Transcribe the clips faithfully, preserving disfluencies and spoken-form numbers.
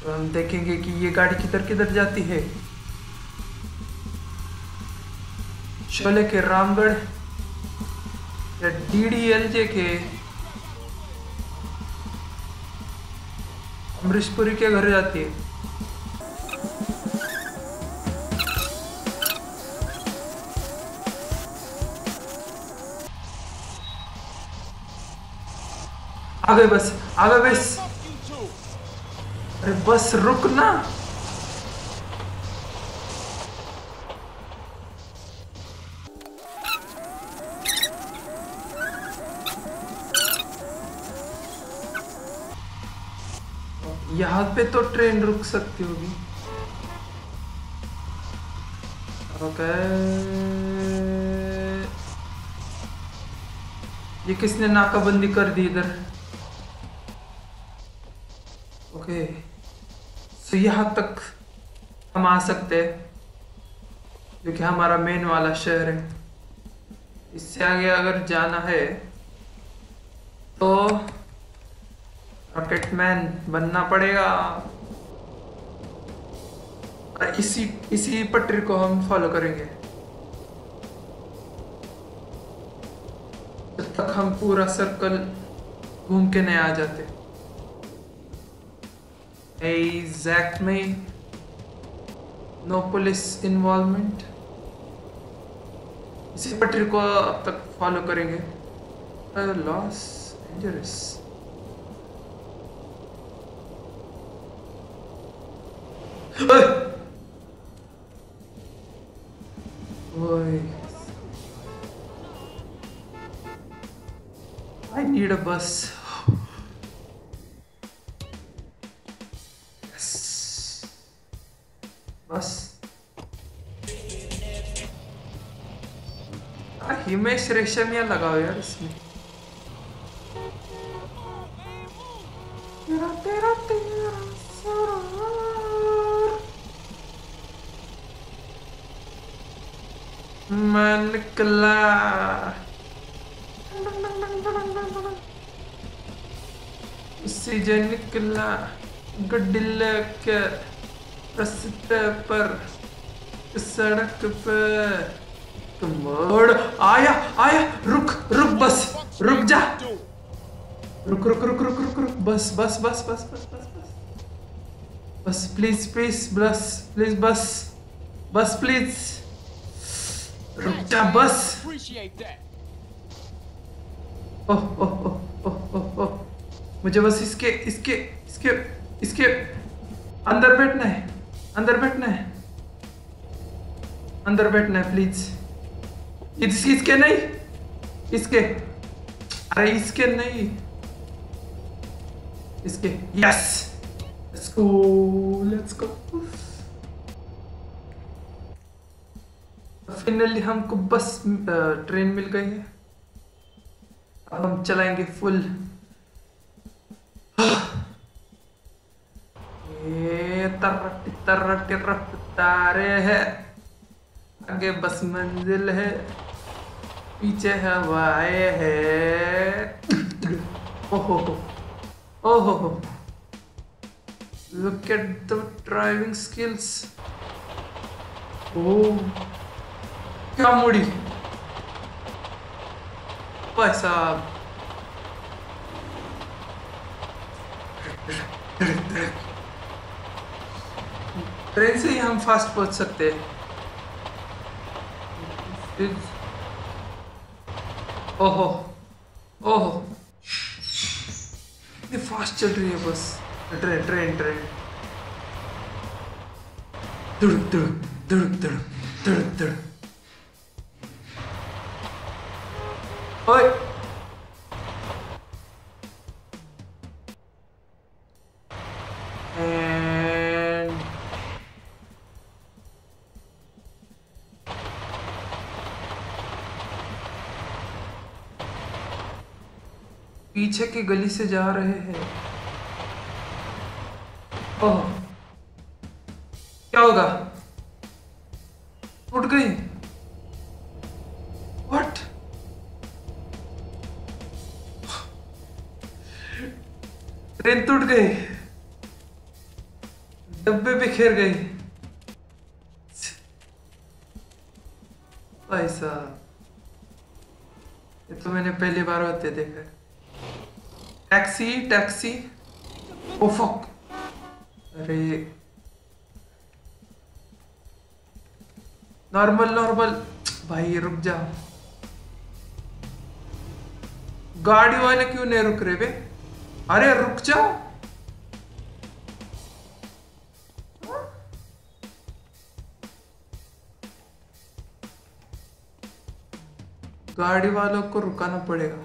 तो हम देखेंगे कि ये गाड़ी किधर किधर जाती है। शोले के रामगढ़ या डीडीएलजे के अमरीशपुरी के घर जाती है। आ गए बस, आ गए बस। अरे बस रुक ना। यहाँ पे तो ट्रेन रुक सकती होगी। ओके, ये किसने नाकाबंदी कर दी इधर? ओके, तो यहाँ तक हम आ सकते हैं जो कि हमारा मेन वाला शहर है। इससे आगे अगर जाना है तो रॉकेटमैन बनना पड़ेगा। इसी इसी पटरी को हम फॉलो करेंगे जब तक हम पूरा सर्कल घूम के नहीं आ जाते। Exactly, no police involvement. इसी पटरी को अब तक फॉलो करेंगे। Los Angeles, I need a bus. Yes. Bus. Himesh Reshammiya लगाओ यार इसमें। तेरा तेरा तेरा मैं निकला। उसी जो निकला गड्डी लेकर रास्ते पर सड़क पर मोड़ आया आया। रुक रुक बस, रुक जा। रुक रुक रुक रुक रुक रुक बस बस बस बस बस बस बस बस प्लीज प्लीज बस प्लीज बस बस प्लीज रुक जा बस। ओह ओह ओह ओह ओह ओह, मुझे बस इसके इसके इसके इसके अंदर बैठना है, अंदर बैठना है, अंदर बैठना है प्लीज। इस, इसके नहीं, इसके, अरे इसके नहीं, इसके। Yes, let's go let's go. Finally हमको बस ट्रेन मिल गई है। अब हम चलाएंगे फुल। ये तरट तरट रफ्तारे है, आगे बस मंजिल है, पीछे हवाएं है। ओहो ओहो, look at the driving skills। ओह क्या मुड़ी भाई साहब। ट्रेन से ही हम फास्ट पहुंच सकते हैं। ओहो ओहो, ये फास्ट चल रही है बस। ट्रेन ट्रेन ट्रेन दुड़क दुड़क दुड़क दुड़क दुड़क दुड़क। ओए एंड पीछे की गली से जा रहे हैं। ओह क्या होगा? टूट गई? व्हाट? ट्रेन टूट गई। डब्बे बिखेर गई भाई साहब, ये तो मैंने पहली बार होते देखा। टैक्सी टैक्सी, ओ फक, अरे नॉर्मल नॉर्मल भाई रुक जा। गाड़ी वाले क्यों नहीं रुक रहे बे? अरे रुक जाओ। गाड़ी वालों को रुकाना पड़ेगा।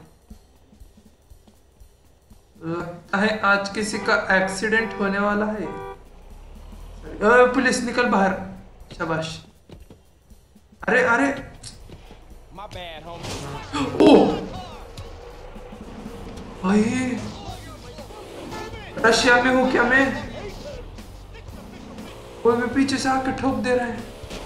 लगता है आज किसी का एक्सीडेंट होने वाला है। ओ, पुलिस निकल बाहर, शाबाश। अरे अरे ओ भाई, रशिया में हूँ क्या मैं? कोई भी पीछे से आके ठोक दे रहा है।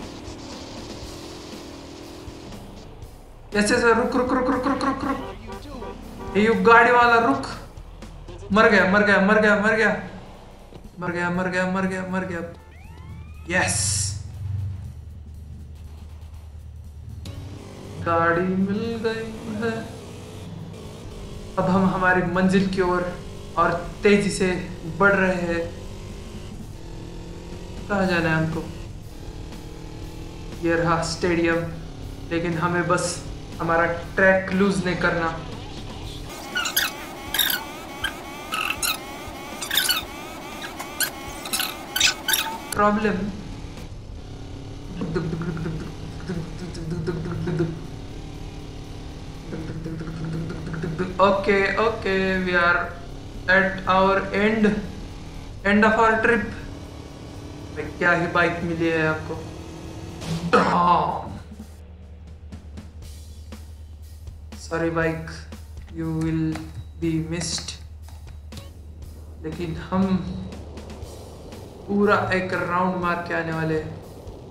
ऐसे ऐसे रुक रुक रुक रुक रुक रुक रुक। ये गाड़ी वाला रुक। मर गया मर गया मर गया मर गया मर गया मर गया मर गया मर गया। यस, गाड़ी मिल गई है। अब हम हमारी मंजिल की ओर और, और तेजी से बढ़ रहे हैं। कहाँ जाना है हमको? ये रहा स्टेडियम, लेकिन हमें बस हमारा ट्रैक लूज नहीं करना। Problem okay okay, we are at our end end of our trip. क्या ही बाइक मिली है आपको। Sorry bike, you will be missed. लेकिन हम पूरा एक राउंड मार के आने वाले हैं।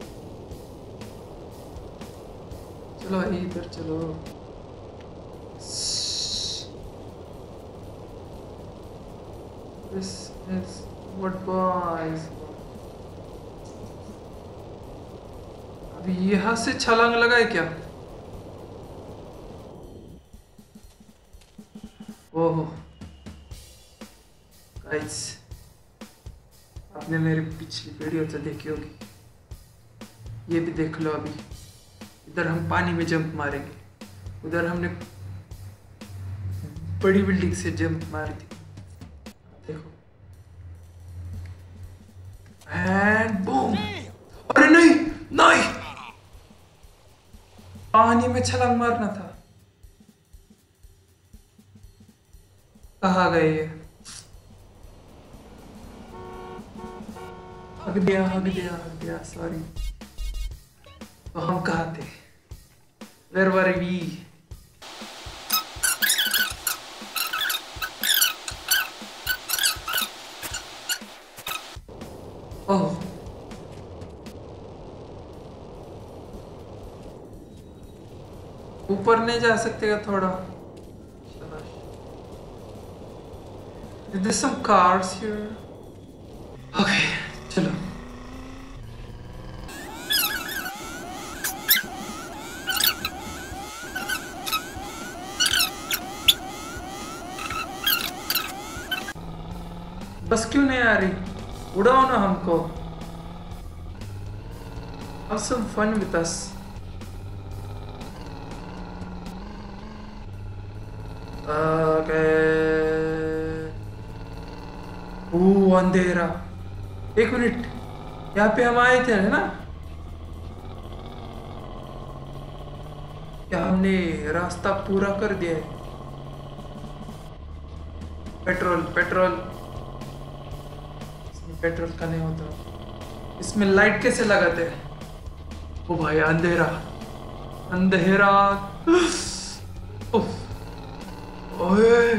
चलो भाई इधर चलो। This is what boys। अभी यहाँ से छलांग लगाए क्या? ओह गाइस, आपने मेरी पिछली वीडियो तो देखी होगी, ये भी देख लो। अभी इधर हम पानी में जंप मारेंगे, उधर हमने बड़ी बिल्डिंग से जंप मारी थी, देखो। And boom. अरे नहीं नहीं, पानी में छलांग मारना था। कहाँ गए ये? हग दिया हग दिया हग दिया, सॉरी। तो हम कहाँ थे? Where were we? ओह, ऊपर नहीं जा सकते क्या थोड़ा? Is there some cars here? Okay, चलो। बस क्यों नहीं आ रही? उड़ाओ ना हमको। Have some fun with us। Okay। ओह अंधेरा। एक मिनट, यहाँ पे हम आए थे ना? क्या हमने रास्ता पूरा कर दिया है? पेट्रोल पेट्रोल, इसमें पेट्रोल का नहीं होता। इसमें लाइट कैसे लगाते हैं? ओ भाई अंधेरा अंधेरा। ओए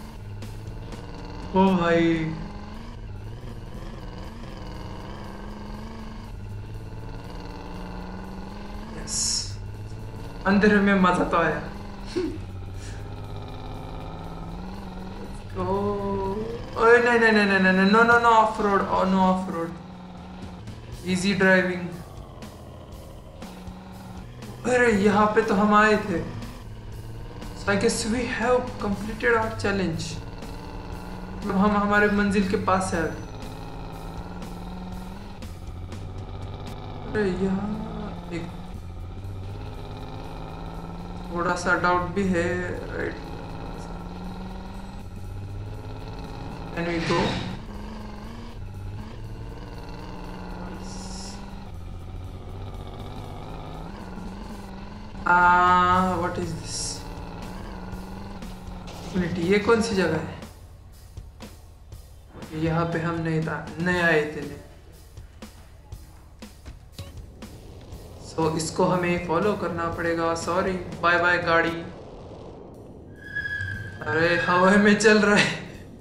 ओ भाई, यस, अंधेरे में मजा तो आया। ओह नहीं नहीं नहीं नहीं नहीं, no no no off road, no off road. Easy driving. अरे यहाँ पे तो हम आए थे। So I guess we have completed our challenge। मतलब हम हमारे मंजिल के पास है। अरे यहाँ एक थोड़ा सा डाउट भी है, right? Can we go? Uh what is this? ये कौन सी जगह है? यहाँ पे हम नहीं था, नए आए थे। सो so, इसको हमें फॉलो करना पड़ेगा। सॉरी, बाय बाय गाड़ी। अरे हवा में चल रहा है।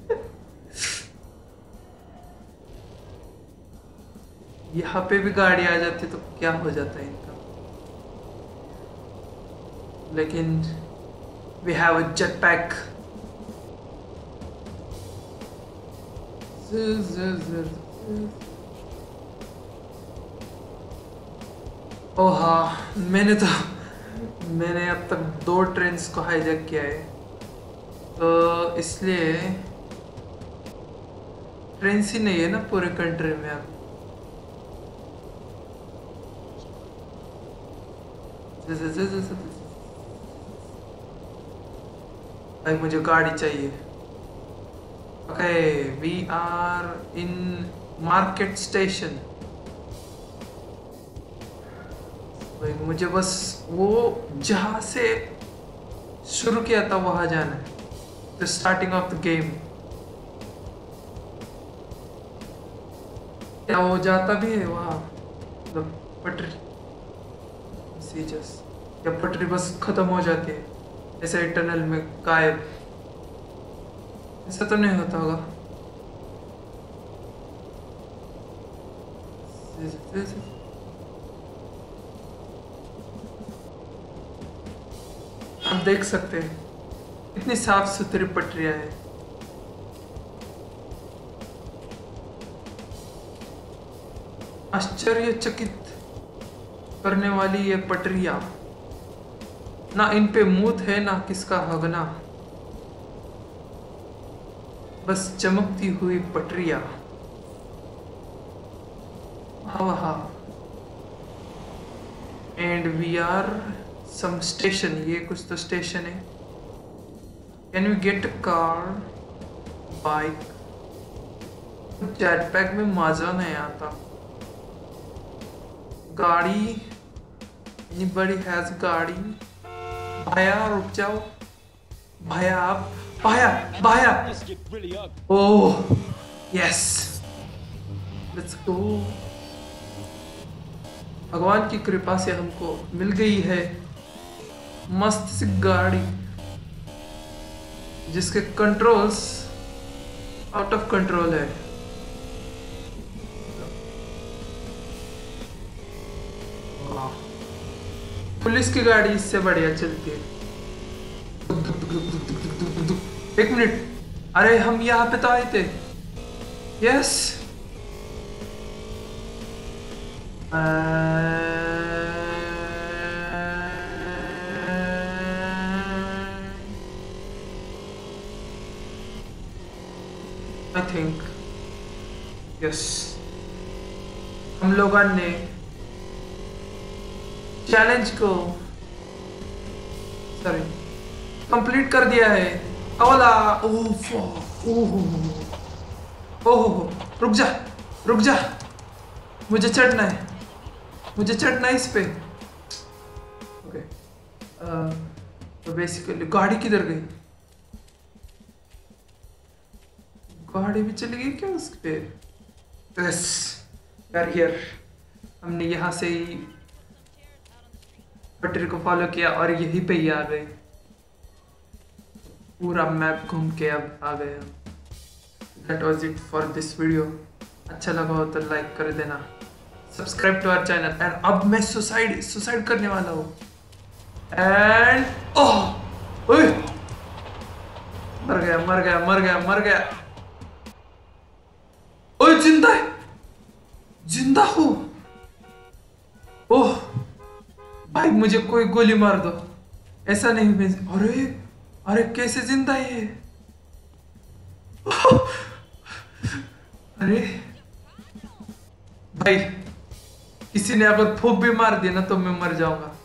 यहाँ पे भी गाड़ी आ जाती तो क्या हो जाता है इनका। लेकिन we have a jetpack। ओह हाँ, मैंने तो मैंने अब तक दो ट्रेन्स को हाईजैक किया है, तो इसलिए ट्रेन्स ही नहीं है ना पूरे कंट्री में अब। भाई मुझे गाड़ी चाहिए। Okay, we are in market station. भाई मुझे बस वो जहाँ से शुरू किया था वहाँ जाना है, the starting of the game. क्या वो जाता भी है वहाँ, मतलब पटरी सी जस्ट, जब पटरी बस खत्म हो जाती है ऐसे टनल में गायब। ऐसा तो नहीं होता होगा। आप देख सकते हैं इतनी साफ सुथरी पटरियां हैं। आश्चर्यचकित करने वाली ये पटरियां, ना इन पे मूत है ना किसका हगना, बस चमकती हुई पटरियां। हाँ, and we are some station. ये कुछ तो स्टेशन है। Can we get a car, bike? Jetpack में मजा नहीं आता। गाड़ी, एनीबॉडी हैज गाड़ी? भाया रुक जाओ, भाया आप, भाया भाया। ओह यस, लेट्स गो। भगवान की कृपा से हमको मिल गई है मस्त सी गाड़ी जिसके कंट्रोल्स आउट ऑफ कंट्रोल है। पुलिस की गाड़ी इससे बढ़िया चलती है। एक मिनट, अरे हम यहाँ पे तो आए थे। यस, आई थिंक यस, हम लोगों ने चैलेंज को सॉरी कंप्लीट कर दिया है। अवला ओह ओह ओह, रुक जा रुक जा, मुझे चढ़ना है, मुझे चढ़ना है इस पे। ओके, तो बेसिकली गाड़ी किधर गई? गाड़ी भी चली गई क्या उस पे? यस, हियर हमने यहाँ से ही पटरी को फॉलो किया और यहीं पे ही आ गए। पूरा मैप घूम के अब आ गए हम। That was it for this video। अच्छा लगा हो तो लाइक कर देना, subscribe to our channel. And अब मैं सुसाइड सुसाइड करने वाला हूँ। एंड ओह ओए, मर गया मर गया मर गया मर गया। ओए जिंदा है, जिंदा हूँ। ओह भाई, मुझे कोई गोली मार दो, ऐसा नहीं मैं। अरे अरे कैसे जिंदा है ये? अरे भाई, किसी ने अगर फूक भी मार दिया ना तो मैं मर जाऊंगा।